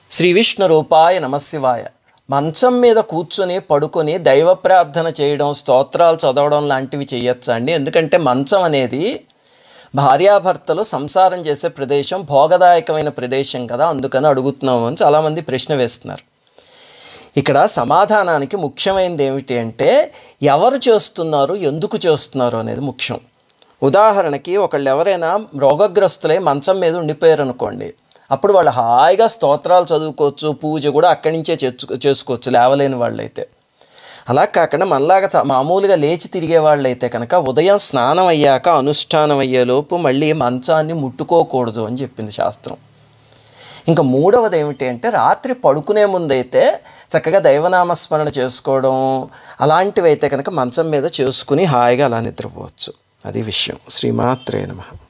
శ్రీ విష్ణు రూపాయ నమశివాయ. మంచం మీద కూర్చొని పడుకొని దైవ ప్రార్థన చేయడం, స్తోత్రాలు చదవడం లాంటివి చేయొచ్చా అండి? ఎందుకంటే మంచం అనేది భార్యాభర్తలు సంసారం చేసే ప్రదేశం, భోగదాయకమైన ప్రదేశం కదా, అందుకని అడుగుతున్నాము అని చాలామంది ప్రశ్న వేస్తున్నారు. ఇక్కడ సమాధానానికి ముఖ్యమైనది ఏమిటి అంటే ఎవరు చేస్తున్నారు, ఎందుకు చేస్తున్నారు అనేది ముఖ్యం. ఉదాహరణకి ఒకళ్ళు ఎవరైనా రోగగ్రస్తులై మంచం మీద ఉండిపోయారు అనుకోండి, అప్పుడు వాళ్ళు హాయిగా స్తోత్రాలు చదువుకోవచ్చు, పూజ కూడా అక్కడి నుంచే చేసుకోవచ్చు లేవలేని వాళ్ళైతే. అలా కాకుండా మనలాగా మామూలుగా లేచి తిరిగే వాళ్ళైతే కనుక ఉదయం స్నానం అయ్యాక అనుష్ఠానం అయ్యేలోపు మళ్ళీ మంచాన్ని ముట్టుకోకూడదు అని చెప్పింది శాస్త్రం. ఇంకా మూడవది ఏమిటి అంటే రాత్రి పడుకునే ముందైతే చక్కగా దైవనామస్మరణ చేసుకోవడం అలాంటివి అయితే కనుక మంచం మీద చేసుకుని హాయిగా అలా నిద్రపోవచ్చు. అది విషయం. శ్రీమాత్రే నమః.